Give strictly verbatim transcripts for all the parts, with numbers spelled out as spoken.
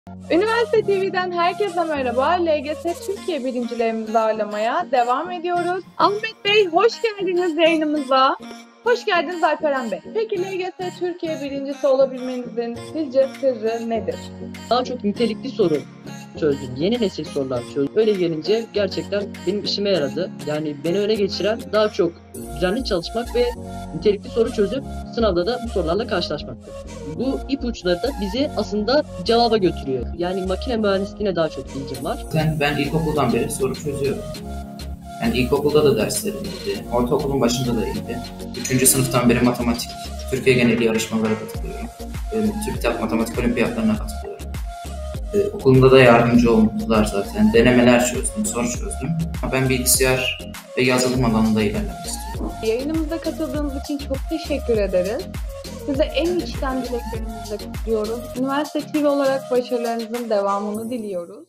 Üniversite T V'den herkese merhaba. L G S Türkiye birincilerimizi ağırlamaya devam ediyoruz. Ahmet Bey, hoş geldiniz yayınımıza. Hoş geldiniz Alperen Bey. Peki L G S Türkiye birincisi olabilmenizin sizce sırrı nedir? Daha çok nitelikli soru çözdüm. Yeni nesil sorular çözdüm. Öyle gelince gerçekten benim işime yaradı. Yani beni öne geçiren daha çok düzenli çalışmak ve nitelikli soru çözüp sınavda da bu sorularla karşılaşmaktır. Bu ipuçları da bizi aslında cevaba götürüyor. Yani makine mühendisliğine daha çok ilgim var. Ben, ben ilkokuldan beri soru çözüyorum. Yani ilkokulda da derslerim iyiydi. Ortaokulun başında da iyiydi. Üçüncü sınıftan beri matematik, Türkiye geneli yarışmalara katılıyorum. Ee, TÜBİTAK matematik olimpiyatlarına katılıyorum. Ee, okulumda da yardımcı oldular zaten. Denemeler çözdüm, soru çözdüm. Ama ben bilgisayar ve yazılım alanında ilerlemek istiyorum. Yayınımıza katıldığınız için çok teşekkür ederiz. Size en içten dileklerimizle kutluyoruz. Üniversite T V olarak başarılarınızın devamını diliyoruz.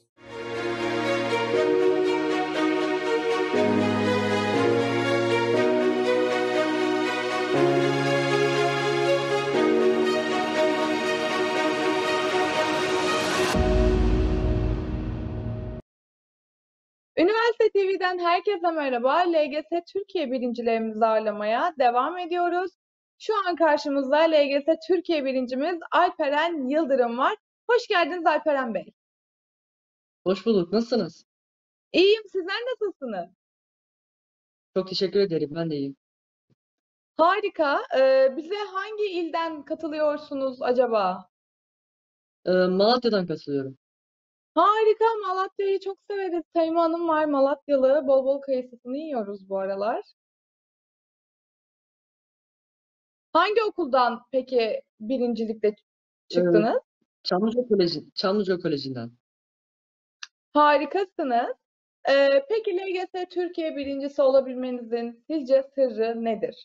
Üniversite T V'den herkese merhaba. L G S Türkiye birincilerimizi ağırlamaya devam ediyoruz. Şu an karşımızda L G S Türkiye birincimiz Alperen Yıldırım var. Hoş geldiniz Alperen Bey. Hoş bulduk. Nasılsınız? İyiyim, sizler nasılsınız? Çok teşekkür ederim. Ben de iyiyim. Harika. Ee, bize hangi ilden katılıyorsunuz acaba? Ee, Malatya'dan katılıyorum. Harika, Malatya'yı çok severiz. Sayın Hanım var, Malatyalı. Bol bol kayısısını yiyoruz bu aralar. Hangi okuldan peki birincilikte Ee, çıktınız? Çamlıca Koleji, Çamlıca Koleji'nden. Harikasınız. Ee, peki L G S Türkiye birincisi olabilmenizin sizce sırrı nedir?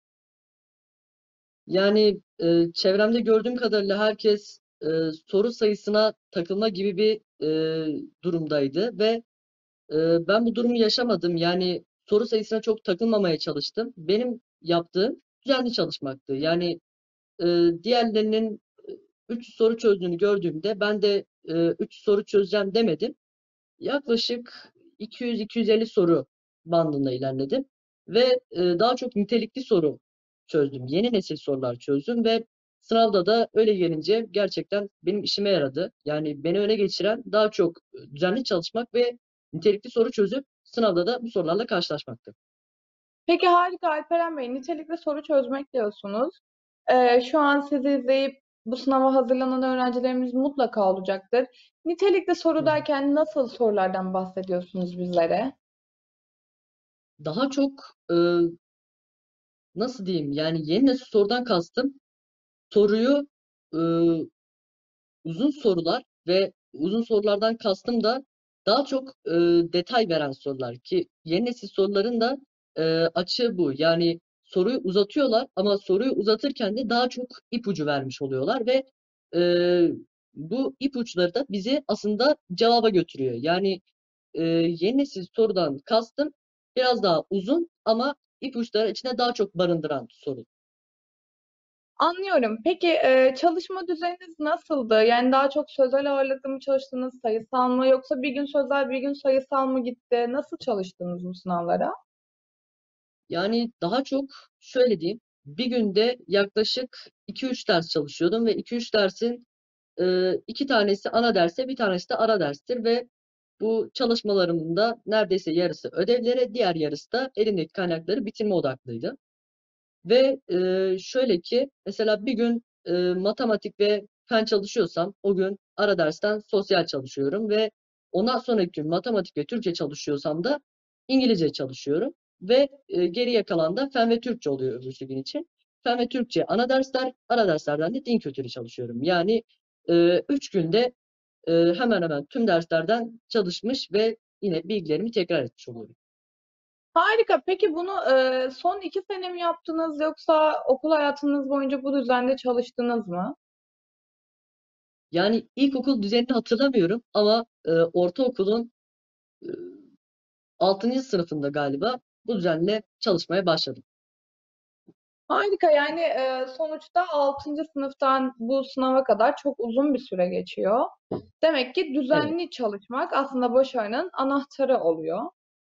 Yani e, çevremde gördüğüm kadarıyla herkes e, soru sayısına takılma gibi bir e, durumdaydı ve e, ben bu durumu yaşamadım. Yani soru sayısına çok takılmamaya çalıştım. Benim yaptığım düzenli çalışmaktı. Yani e, diğerlerinin üç soru çözdüğünü gördüğümde ben de üç soru çözeceğim demedim. Yaklaşık iki yüz iki yüz elli soru bandında ilerledim ve e, daha çok nitelikli soru çözdüm. Yeni nesil sorular çözdüm ve sınavda da öyle gelince gerçekten benim işime yaradı. Yani beni öne geçiren daha çok düzenli çalışmak ve nitelikli soru çözüp sınavda da bu sorularla karşılaşmaktı. Peki harika Alperen Bey, nitelikli soru çözmek diyorsunuz. Ee, şu an sizi izleyip bu sınava hazırlanan öğrencilerimiz mutlaka olacaktır. Nitelikli soru derken nasıl sorulardan bahsediyorsunuz bizlere? Daha çok e, nasıl diyeyim, yani yeni nesil sorudan kastım soruyu e, uzun sorular ve uzun sorulardan kastım da daha çok e, detay veren sorular ki yeni nesil soruların da e, açığı bu. Yani soruyu uzatıyorlar ama soruyu uzatırken de daha çok ipucu vermiş oluyorlar ve e, bu ipuçları da bizi aslında cevaba götürüyor. Yani e, yeni nesil sorudan kastım biraz daha uzun ama ipuçları içine daha çok barındıran soru. Anlıyorum. Peki e, çalışma düzeniniz nasıldı? Yani daha çok sözel ağırlıklı mı çalıştınız, sayısal mı? Yoksa bir gün sözel, bir gün sayısal mı gitti? Nasıl çalıştınız bu sınavlara? Yani daha çok şöyle diyeyim. Bir günde yaklaşık iki üç ders çalışıyordum ve iki üç dersin e, iki tanesi ana derse, bir tanesi de ara derstir ve bu çalışmalarımın da neredeyse yarısı ödevlere, diğer yarısı da elimdeki kaynakları bitirme odaklıydı. Ve e, şöyle ki mesela bir gün e, matematik ve fen çalışıyorsam o gün ara dersten sosyal çalışıyorum ve ondan sonraki gün matematik ve Türkçe çalışıyorsam da İngilizce çalışıyorum ve e, geriye kalan da fen ve Türkçe oluyor öbürsü gün için. Fen ve Türkçe ana dersler, ara derslerden de din kültürü çalışıyorum. Yani e, üç günde e, hemen hemen tüm derslerden çalışmış ve yine bilgilerimi tekrar etmiş oluyorum. Harika. Peki bunu e, son iki sene mi yaptınız yoksa okul hayatınız boyunca bu düzende çalıştınız mı? Yani ilkokul düzenini hatırlamıyorum ama e, ortaokulun e, altıncı sınıfında galiba bu düzenle çalışmaya başladım. Harika yani e, sonuçta altıncı sınıftan bu sınava kadar çok uzun bir süre geçiyor. Demek ki Evet, düzenli çalışmak aslında başarının anahtarı oluyor.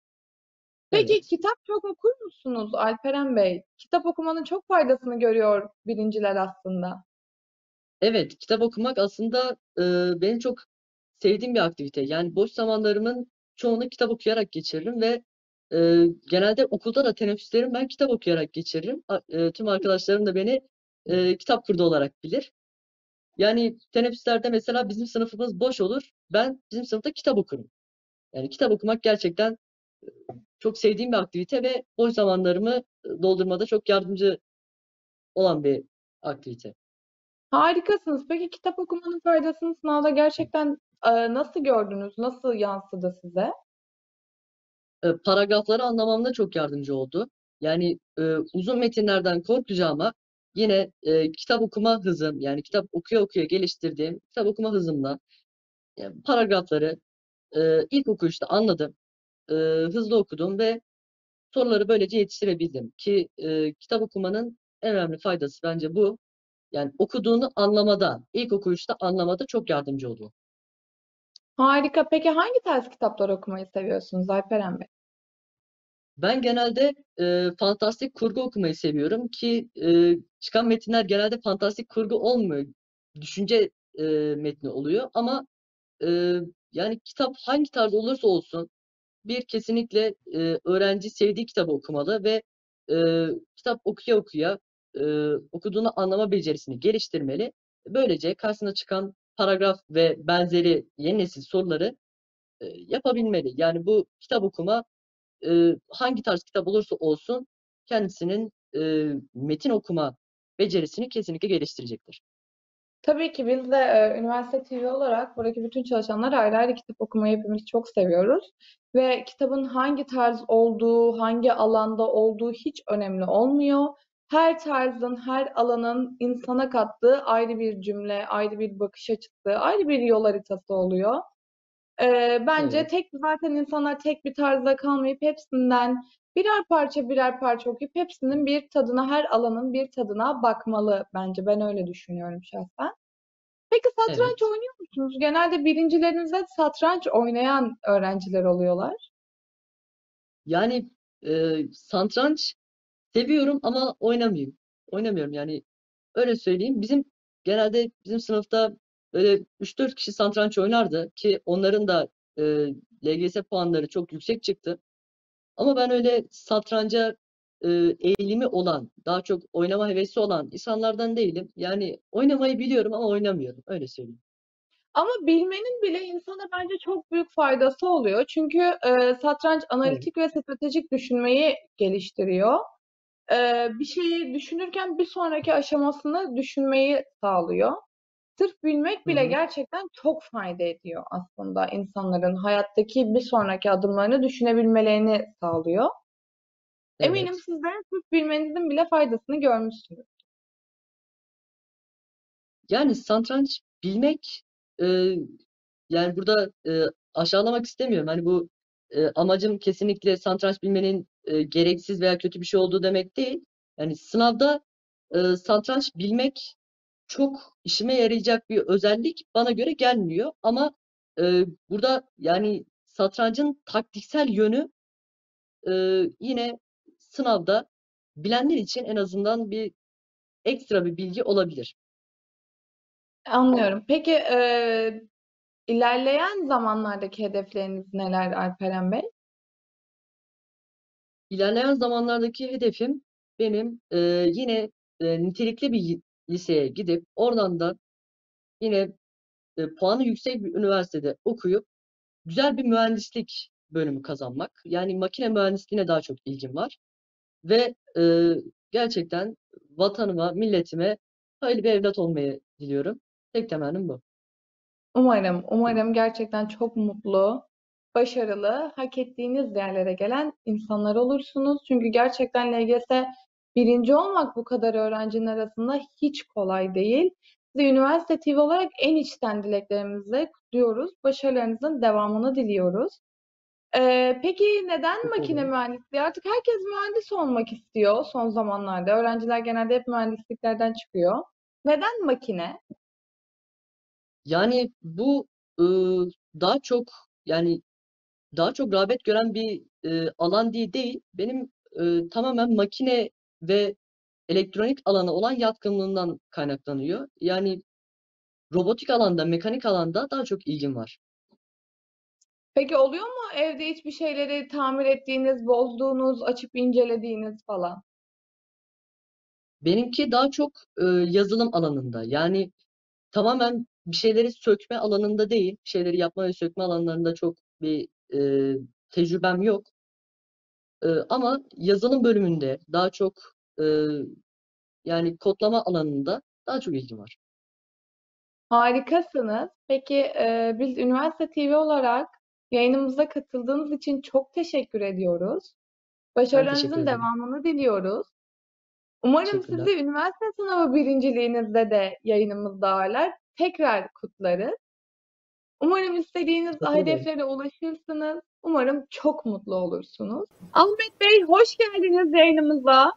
Peki evet. kitap çok okur musunuz Alperen Bey? Kitap okumanın çok faydasını görüyor birinciler aslında. Evet, kitap okumak aslında e, benim çok sevdiğim bir aktivite. Yani boş zamanlarımın çoğunu kitap okuyarak geçiririm ve e, genelde okulda da teneffüslerimi ben kitap okuyarak geçiririm. A- e, tüm arkadaşlarım da beni e, kitap kurdu olarak bilir. Yani teneffüslerde mesela bizim sınıfımız boş olur. Ben bizim sınıfta kitap okurum. Yani kitap okumak gerçekten çok sevdiğim bir aktivite ve boş zamanlarımı e, doldurmada çok yardımcı olan bir aktivite. Harikasınız. Peki kitap okumanın faydasını sınavda gerçekten e, nasıl gördünüz? Nasıl yansıdı size? E, paragrafları anlamamda çok yardımcı oldu. Yani e, uzun metinlerden korkacağıma yine e, kitap okuma hızım, yani kitap okuya okuya geliştirdiğim kitap okuma hızımla yani paragrafları e, ilk okuyuşta anladım, e, hızlı okudum ve soruları böylece yetiştirebildim ki e, kitap okumanın en önemli faydası bence bu. Yani okuduğunu anlamada, ilk okuyuşta anlamada çok yardımcı oluyor. Harika. Peki hangi tarz kitaplar okumayı seviyorsunuz Alperen Bey? Ben genelde e, fantastik kurgu okumayı seviyorum ki e, çıkan metinler genelde fantastik kurgu olmuyor. Düşünce e, metni oluyor ama e, yani kitap hangi tarz olursa olsun bir kesinlikle e, öğrenci sevdiği kitabı okumalı ve e, kitap okuya okuya e, okuduğunu anlama becerisini geliştirmeli. Böylece karşısına çıkan paragraf ve benzeri yeni nesil soruları e, yapabilmeli. Yani bu kitap okuma e, hangi tarz kitap olursa olsun kendisinin e, metin okuma becerisini kesinlikle geliştirecektir. Tabii ki biz de e, üniversite T V olarak buradaki bütün çalışanlar ayrı ayrı kitap okumayı hepimiz çok seviyoruz. Ve kitabın hangi tarz olduğu, hangi alanda olduğu hiç önemli olmuyor. Her tarzın, her alanın insana kattığı ayrı bir cümle, ayrı bir bakış açısı, ayrı bir yol haritası oluyor. Ee, bence Evet, tek zaten insanlar tek bir tarzda kalmayıp hepsinden birer parça birer parça okuyup hepsinin bir tadına, her alanın bir tadına bakmalı bence. Ben öyle düşünüyorum şahsen. Peki satranç evet. oynuyor musunuz? Genelde birincilerinizde satranç oynayan öğrenciler oluyorlar. Yani e, satranç seviyorum ama oynamıyorum. Oynamıyorum yani öyle söyleyeyim. Bizim genelde bizim sınıfta böyle üç dört kişi satranç oynardı ki onların da e, L G S puanları çok yüksek çıktı. Ama ben öyle satranca e, eğilimi olan, daha çok oynama hevesi olan insanlardan değilim. Yani oynamayı biliyorum ama oynamıyorum. Öyle söyleyeyim. Ama bilmenin bile insana bence çok büyük faydası oluyor. Çünkü e, satranç Evet. analitik ve stratejik düşünmeyi geliştiriyor. E, bir şeyi düşünürken bir sonraki aşamasını düşünmeyi sağlıyor. Sırf bilmek Hı bile hı. gerçekten çok fayda ediyor aslında insanların hayattaki bir sonraki adımlarını düşünebilmelerini sağlıyor. Eminim Evet. siz de sırf bilmenizin bile faydasını görmüşsünüz. Yani satranç bilmek e, yani burada e, aşağılamak istemiyorum. Hani bu e, amacım kesinlikle satranç bilmenin e, gereksiz veya kötü bir şey olduğu demek değil. Yani sınavda e, satranç bilmek çok işime yarayacak bir özellik bana göre gelmiyor. Ama e, burada yani satrancın taktiksel yönü e, yine sınavda bilenler için en azından bir ekstra bir bilgi olabilir. Anlıyorum. Peki e, ilerleyen zamanlardaki hedefleriniz neler Alperen Bey? İlerleyen zamanlardaki hedefim benim e, yine e, nitelikli bir liseye gidip oradan da yine e, puanı yüksek bir üniversitede okuyup güzel bir mühendislik bölümü kazanmak. Yani makine mühendisliğine daha çok ilgim var. Ve e, gerçekten vatanıma, milletime hayırlı bir evlat olmayı diliyorum. Tek temennim bu. Umarım, umarım gerçekten çok mutlu, başarılı, hak ettiğiniz yerlere gelen insanlar olursunuz. Çünkü gerçekten L G S birinci olmak bu kadar öğrencinin arasında hiç kolay değil. Sizi üniversite T V olarak en içten dileklerimizle kutluyoruz. Başarılarınızın devamını diliyoruz. Ee, peki neden Çok makine oluyor. mühendisliği? Artık herkes mühendis olmak istiyor son zamanlarda. Öğrenciler genelde hep mühendisliklerden çıkıyor. Neden makine? Yani bu ıı, daha çok yani daha çok rağbet gören bir e, alan diye değil. Benim e, tamamen makine ve elektronik alana olan yatkınlığından kaynaklanıyor. Yani robotik alanda, mekanik alanda daha çok ilgim var. Peki oluyor mu evde hiçbir şeyleri tamir ettiğiniz, bozduğunuz, açıp incelediğiniz falan? Benimki daha çok e, yazılım alanında. Yani tamamen bir şeyleri sökme alanında değil, bir şeyleri yapma ve sökme alanlarında çok bir e, tecrübem yok. E, ama yazılım bölümünde daha çok e, yani kodlama alanında daha çok ilgim var. Harikasınız. Peki e, biz Üniversite T V olarak yayınımıza katıldığınız için çok teşekkür ediyoruz. Ben teşekkür Başarılarınızın ederim. devamını diliyoruz. Umarım Teşekkürler. sizi üniversite sınavı birinciliğinizde de yayınımızda ağırlar. Tekrar kutlarız. Umarım istediğiniz Teşekkür ederim. hedeflere ulaşırsınız. Umarım çok mutlu olursunuz. Ahmet Bey, hoş geldiniz yayınımıza.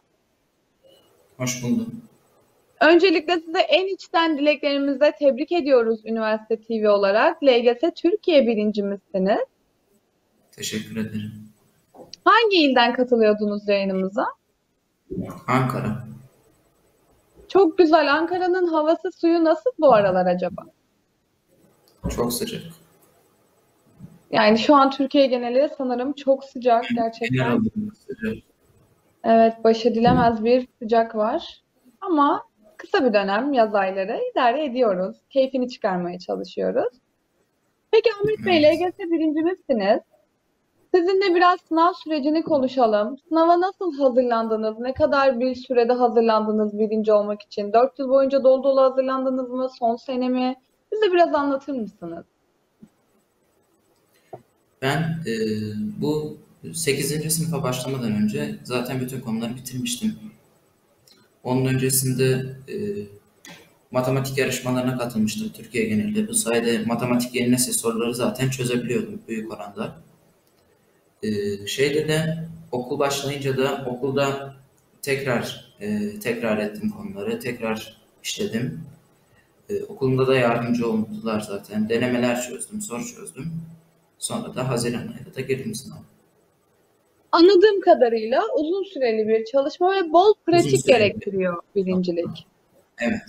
Hoş buldum. Öncelikle size en içten dileklerimizle tebrik ediyoruz Üniversite T V olarak. L G S Türkiye birincimizsiniz. Teşekkür ederim. Hangi ilden katılıyordunuz yayınımıza? Ankara. Çok güzel. Ankara'nın havası, suyu nasıl bu aralar acaba? Çok sıcak. Yani şu an Türkiye geneli sanırım çok sıcak Genel gerçekten. olarak sıcak. Evet, baş edilemez bir sıcak var. Ama kısa bir dönem yaz ayları idare ediyoruz. Keyfini çıkarmaya çalışıyoruz. Peki Ahmet Bey, Evet. L G S birincimizsiniz. Sizinle biraz sınav sürecini konuşalım. Sınava nasıl hazırlandınız? Ne kadar bir sürede hazırlandınız birinci olmak için? Dört yıl boyunca dolu dolu hazırlandınız mı? Son sene mi? Bize biraz anlatır mısınız? Ben e, bu sekizinci sınıfa başlamadan önce zaten bütün konuları bitirmiştim. Onun öncesinde e, matematik yarışmalarına katılmıştım Türkiye genelinde. Bu sayede matematik yeni nesil soruları zaten çözebiliyordum büyük oranda. E, şeyde de okul başlayınca da okulda tekrar e, tekrar ettim konuları, tekrar işledim. E, okulumda da yardımcı oldular zaten. Denemeler çözdüm, soru çözdüm. Sonra da Haziran ayında da girdim sınava. Anladığım kadarıyla uzun süreli bir çalışma ve bol Uzun pratik süreli bir gerektiriyor birincilik. Evet.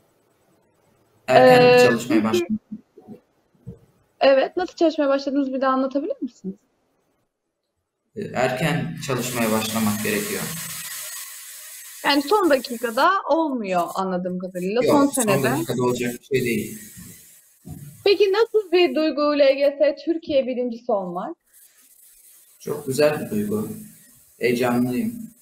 Erken Ee, çalışmaya peki, başladım. evet, nasıl çalışmaya başladınız bir de anlatabilir misiniz? E, Erken çalışmaya başlamak gerekiyor. Yani son dakikada olmuyor anladığım kadarıyla, son Yok, son senede. dakikada olacak bir şey değil. Peki nasıl bir duygu L G S Türkiye birincisi olmak? Çok güzel bir duygu. Heyecanlıyım.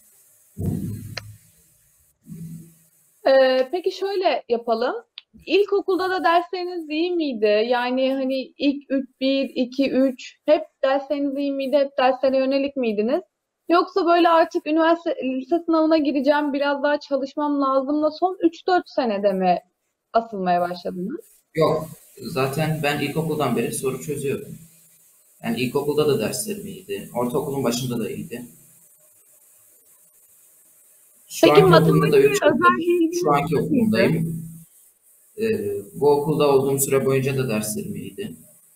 Ee, peki şöyle yapalım. İlkokulda da dersleriniz iyi miydi? Yani hani ilk üç, bir, iki, üç hep dersleriniz iyi miydi? Hep derslere yönelik miydiniz? Yoksa böyle artık üniversite lise sınavına gireceğim, biraz daha çalışmam lazımla son üç dört senede mi asılmaya başladınız? Yok, zaten ben ilkokuldan beri soru çözüyordum. Yani ilkokulda da derslerim iyiydi. Ortaokulun başında da iyiydi. Şu Peki anki okulumda da matematiğe üç özel yıldır, bir şu ilginiz anki var mıydı? okulumdayım. Ee, bu okulda olduğum süre boyunca da derslerim iyiydi.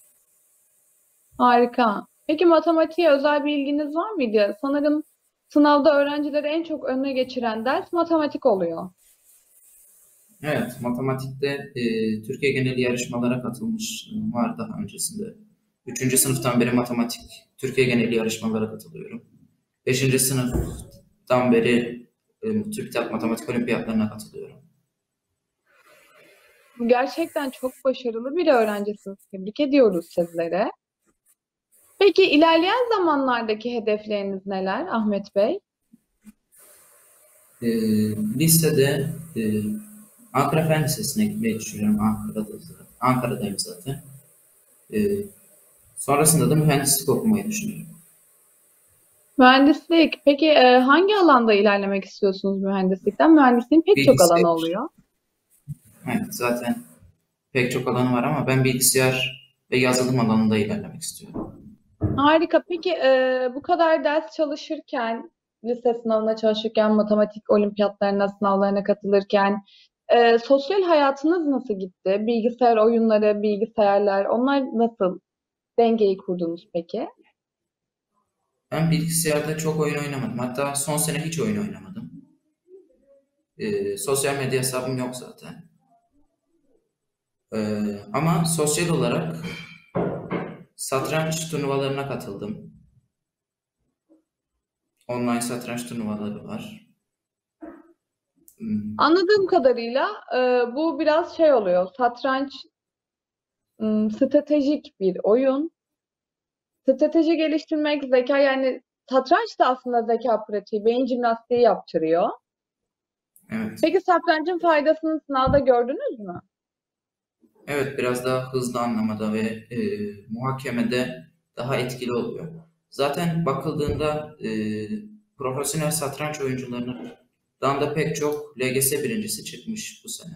Harika. Peki matematiğe özel bir ilginiz var mıydı? Sanırım sınavda öğrencileri en çok önüne geçiren ders matematik oluyor. Evet, matematikte e, Türkiye geneli yarışmalara katılmış var daha öncesinde. Üçüncü sınıftan beri matematik Türkiye geneli yarışmalara katılıyorum. Beşinci sınıftan beri e, TÜBİTAK Matematik Olimpiyatlarına katılıyorum. Gerçekten çok başarılı bir öğrencisiniz. Tebrik ediyoruz sizlere. Peki ilerleyen zamanlardaki hedefleriniz neler Ahmet Bey? E, lisede e, Ankara Fen Lisesi'ne gitmeyi düşünüyorum. Ankara'da, Ankara'dayım zaten. E, sonrasında da mühendislik okumayı düşünüyorum. Mühendislik. Peki e, hangi alanda ilerlemek istiyorsunuz mühendislikten? Mühendisliğin pek çok alanı Bilgisayar. oluyor. Evet, zaten pek çok alanı var ama ben bilgisayar ve yazılım alanında ilerlemek istiyorum. Harika. Peki e, bu kadar ders çalışırken, lise sınavına çalışırken, matematik olimpiyatlarına, sınavlarına katılırken e, sosyal hayatınız nasıl gitti? Bilgisayar oyunları, bilgisayarlar, onlar nasıl dengeyi kurdunuz peki? Ben bilgisayarda çok oyun oynamadım. Hatta son sene hiç oyun oynamadım. Ee, sosyal medya hesabım yok zaten. Ee, ama sosyal olarak satranç turnuvalarına katıldım. Online satranç turnuvaları var. Hmm, Anladığım kadarıyla e, bu biraz şey oluyor. Satranç m, stratejik bir oyun. Strateji geliştirmek, zeka yani satranç da aslında zeka pratiği, beyin jimnastiği yaptırıyor. evet. Peki satrancın faydasını sınavda gördünüz mü? Evet, biraz daha hızlı anlamada ve e, muhakemede daha etkili oluyor. Zaten bakıldığında e, profesyonel satranç oyuncularından da pek çok L G S birincisi çıkmış bu sene.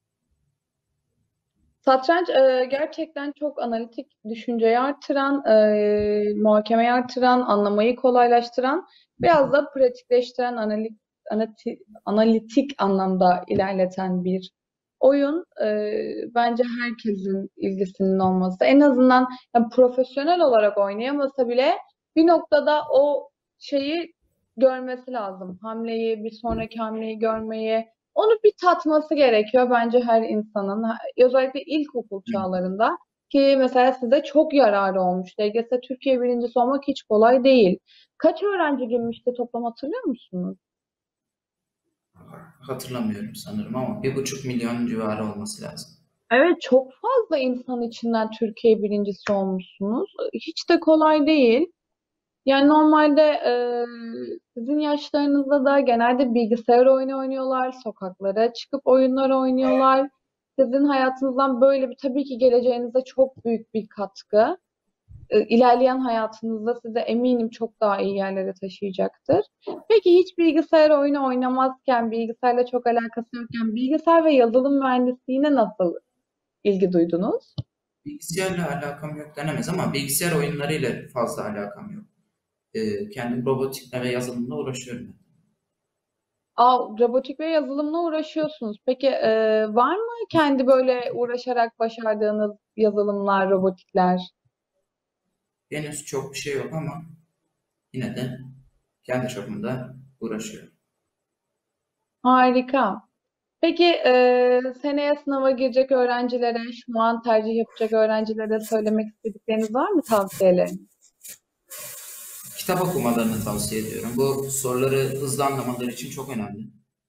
Satranç e, gerçekten çok analitik düşünceyi artıran, e, muhakemeyi artıran, anlamayı kolaylaştıran, biraz da pratikleştiren, analik, anati- analitik anlamda ilerleten bir oyun. E, bence herkesin ilgisinin olması, en azından yani profesyonel olarak oynayamasa bile bir noktada o şeyi görmesi lazım. Hamleyi, bir sonraki hamleyi görmeyi, onu bir tatması gerekiyor bence her insanın. Ha- Özellikle ilkokul çağlarında ki mesela size çok yararı olmuş. L G S Türkiye birincisi olmak hiç kolay değil. Kaç öğrenci girmişti toplam hatırlıyor musunuz? Hatırlamıyorum sanırım ama bir buçuk milyon civarı olması lazım. Evet, çok fazla insan içinden Türkiye birincisi olmuşsunuz. Hiç de kolay değil. Yani normalde e, sizin yaşlarınızda da genelde bilgisayar oyunu oynuyorlar, sokaklara çıkıp oyunlar oynuyorlar. Sizin hayatınızdan böyle bir tabii ki geleceğinize çok büyük bir katkı. E, ilerleyen hayatınızda size eminim çok daha iyi yerlere taşıyacaktır. Peki hiç bilgisayar oyunu oynamazken, bilgisayarla çok alakası yokken bilgisayar ve yazılım mühendisliğine nasıl ilgi duydunuz? Bilgisayarla alakam yok denemez ama bilgisayar oyunlarıyla fazla alakam yok. Ee, kendim robotikle ve yazılımla uğraşıyorum. Aa, robotik ve yazılımla uğraşıyorsunuz. Peki e, var mı kendi böyle uğraşarak başardığınız yazılımlar, robotikler? Henüz çok bir şey yok ama yine de kendi çapımda uğraşıyorum. Harika. Peki e, seneye sınava girecek öğrencilere, şu an tercih yapacak öğrencilere söylemek istedikleriniz var mı, tavsiyeleriniz? Kitap okumalarını tavsiye ediyorum. Bu soruları hızlı anlamaları için çok önemli.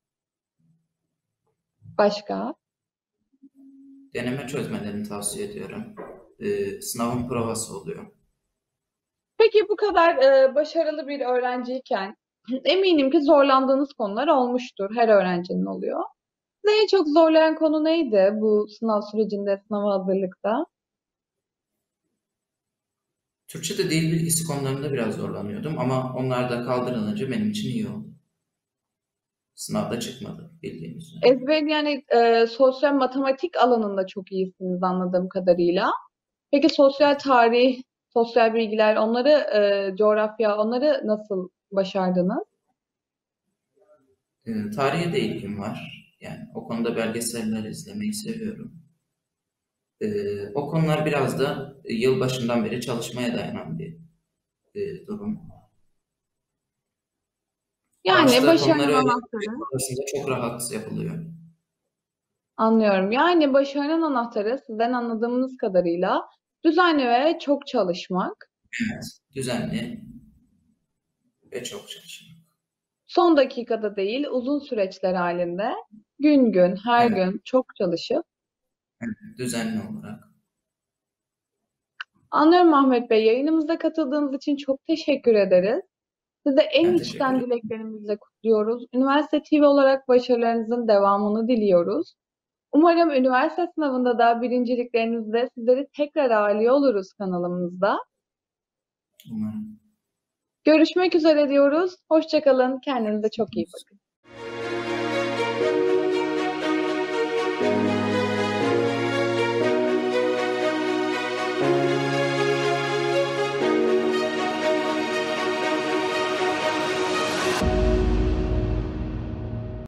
Başka? Deneme çözmelerini tavsiye ediyorum. Ee, sınavın provası oluyor. Peki bu kadar e, başarılı bir öğrenciyken eminim ki zorlandığınız konular olmuştur. Her öğrencinin oluyor. Sizi en çok zorlayan konu neydi bu sınav sürecinde, sınava hazırlıkta? Türkçe'de dil bilgisi konularında biraz zorlanıyordum ama onlar da kaldırılınca benim için iyi oldu. Sınavda çıkmadı bildiğiniz üzere. Ezber yani e, sosyal matematik alanında çok iyisiniz anladığım kadarıyla. Peki sosyal tarih, sosyal bilgiler, onları e, coğrafya, onları nasıl başardınız? Ee, tarihe de ilgim var. Yani o konuda belgeseller izlemeyi seviyorum. Ee, o konular biraz da yıl başından beri çalışmaya dayanan bir e, durum. Yani Başta başarının konuları öğrenmek anahtarı, sonrasında çok rahat yapılıyor. anlıyorum. Yani başarının anahtarı sizden anladığımız kadarıyla düzenli ve çok çalışmak, Evet, düzenli ve çok çalışmak. son dakikada değil, uzun süreçler halinde gün gün, her Evet, gün çok çalışıp. düzenli olarak. Anlıyorum Ahmet Bey. Yayınımıza katıldığınız için çok teşekkür ederiz. Size en Ben teşekkür içten ederim. dileklerimizle kutluyoruz. Üniversite T V olarak başarılarınızın devamını diliyoruz. Umarım üniversite sınavında da birinciliklerinizde sizleri tekrar ağırlıyor oluruz kanalımızda. Umarım. Görüşmek üzere diyoruz. Hoşça kalın. Kendinize çok iyi bakın.